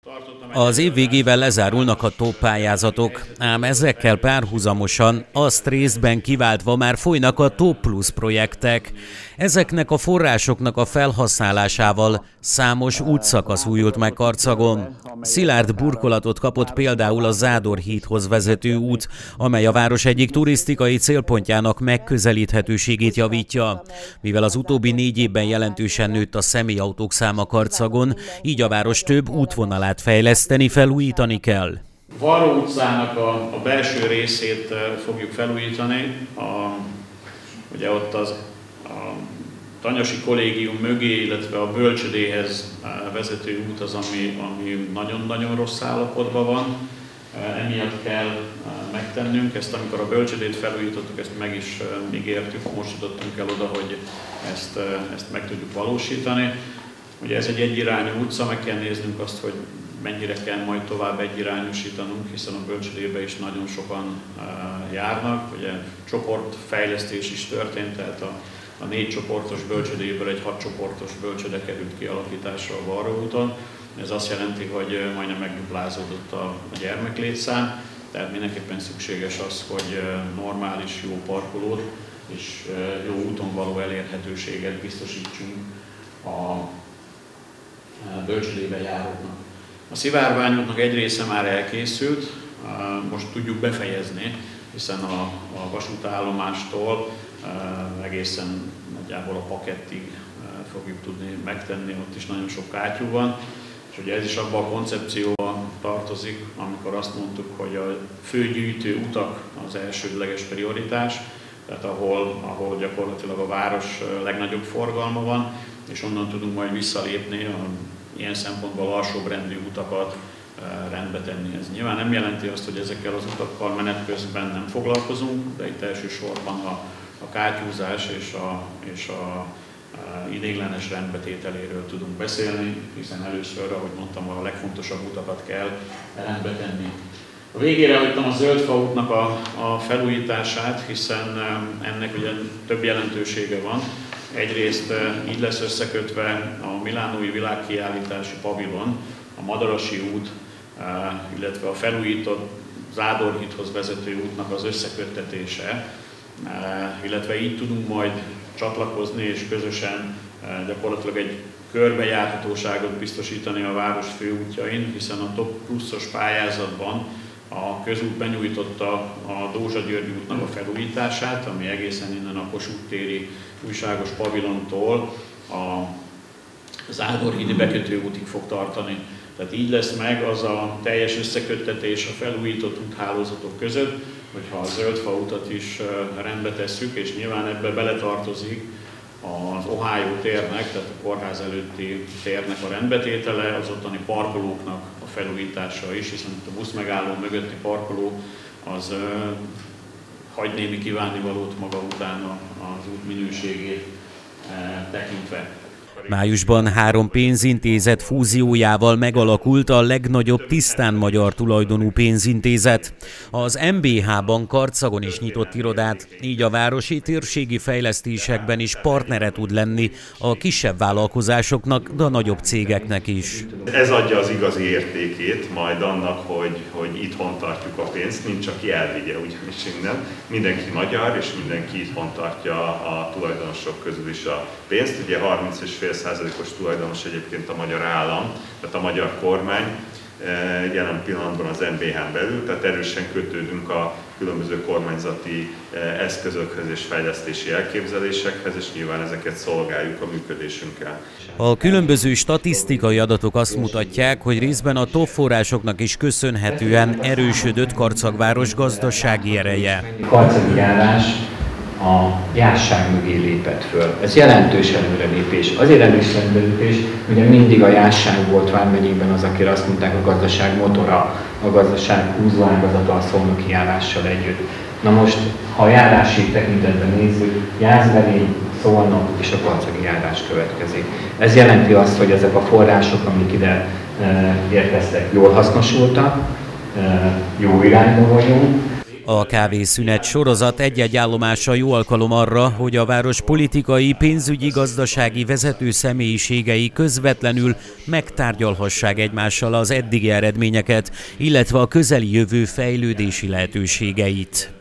Az év végével lezárulnak a TOP pályázatok, ám ezekkel párhuzamosan, azt részben kiváltva már folynak a TOP Plus projektek. Ezeknek a forrásoknak a felhasználásával számos útszakasz újult meg Karcagon. Szilárd burkolatot kapott például a Zádor hídhoz vezető út, amely a város egyik turisztikai célpontjának megközelíthetőségét javítja. Mivel az utóbbi 4 évben jelentősen nőtt a személyautók száma Karcagon, így a város több útvonalát fejleszteni, felújítani kell. Varró utcának a belső részét fogjuk felújítani. Ugye ott a Tanyasi Kollégium mögé, illetve a bölcsödéhez vezető út az, ami nagyon-nagyon rossz állapotban van. Emiatt kell megtennünk ezt, amikor a bölcsödét felújítottuk, ezt meg is ígértük, most jutottunk el oda, hogy ezt meg tudjuk valósítani. Ugye ez egy egyirányú utca, meg kell néznünk azt, hogy mennyire kell majd tovább egyirányosítanunk, hiszen a bölcsödébe is nagyon sokan járnak. Ugye csoportfejlesztés is történt, tehát a 4 csoportos bölcsödéből egy 6 csoportos bölcsöde került kialakításra a Varró úton. Ez azt jelenti, hogy majdnem megduplázódott a gyermeklétszám, tehát mindenképpen szükséges az, hogy normális, jó parkolót és jó úton való elérhetőséget biztosítsunk a bölcsödébe járóknak. A szivárványútnak egy része már elkészült, most tudjuk befejezni, hiszen a vasútállomástól egészen nagyjából a Pakettig fogjuk tudni megtenni, ott is nagyon sok kátyú van. És ugye ez is abban a koncepcióban tartozik, amikor azt mondtuk, hogy a főgyűjtő utak az elsődleges prioritás, tehát ahol gyakorlatilag a város legnagyobb forgalma van, és onnan tudunk majd visszalépni, ilyen szempontból alsóbrendű utakat rendbe tenni. Ez nyilván nem jelenti azt, hogy ezekkel az utakkal menet közben nem foglalkozunk, de itt elsősorban a kátyúzás és a ideiglenes rendbetételéről tudunk beszélni, hiszen először, ahogy mondtam, a legfontosabb utakat kell rendbe tenni. A végére hagytam a Zöldfa útnak a felújítását, hiszen ennek ugye több jelentősége van. Egyrészt így lesz összekötve a Milánói Világkiállítási Pavilon, a Madarasi út, illetve a felújított Zádor hídhoz vezető útnak az összeköttetése, illetve így tudunk majd csatlakozni és közösen gyakorlatilag egy körbejárhatóságot biztosítani a város főútjain, hiszen a TOP Pluszos pályázatban a közút benyújtotta a Dózsa-György útnak a felújítását, ami egészen innen a Kossuth téri újságos pavilontól a Zádor hídi bekötő útig fog tartani. Tehát így lesz meg az a teljes összeköttetés a felújított úthálózatok között, hogyha a Zöldfa utat is rendbe tesszük, és nyilván ebbe beletartozik az Ohio térnek, tehát a kórház előtti térnek a rendbetétele, az ottani parkolóknak a felújítása is, hiszen a buszmegálló mögötti parkoló az hagy némi kívánnivalót maga után az út minőségét tekintve. Májusban 3 pénzintézet fúziójával megalakult a legnagyobb tisztán magyar tulajdonú pénzintézet. Az MBH-ban Karcagon is nyitott irodát, így a városi térségi fejlesztésekben is partnere tud lenni a kisebb vállalkozásoknak, de a nagyobb cégeknek is. Ez adja az igazi értékét majd annak, hogy itthon tartjuk a pénzt, nincs aki elvigye ugyanis innen. Mindenki magyar, és mindenki itthon tartja a tulajdonosok közül is a pénzt. Ugye 30,5%-os tulajdonos egyébként a magyar állam, tehát a magyar kormány, jelen pillanatban az MBH-n belül, tehát erősen kötődünk a különböző kormányzati eszközökhöz és fejlesztési elképzelésekhez, és nyilván ezeket szolgáljuk a működésünkkel. A különböző statisztikai adatok azt mutatják, hogy részben a TOP forrásoknak is köszönhetően erősödött Karcagváros gazdasági ereje. Karcagi járás a járság mögé lépett föl. Ez jelentős előrelépés. Azért erős előrelépés, ugye mindig a járság volt vármegyékben az, akire azt mondták, a gazdaság motora, a gazdaság húzóágazata a szolnoki járással együtt. Na most, ha a járási tekintetben nézzük, Jászberény, Szolnok és a karcagi járás következik. Ez jelenti azt, hogy ezek a források, amik ide érkeztek, jól hasznosultak, jó irányba vagyunk. A kávészünet sorozat egy-egy állomása jó alkalom arra, hogy a város politikai, pénzügyi, gazdasági vezető személyiségei közvetlenül megtárgyalhassák egymással az eddigi eredményeket, illetve a közeli jövő fejlődési lehetőségeit.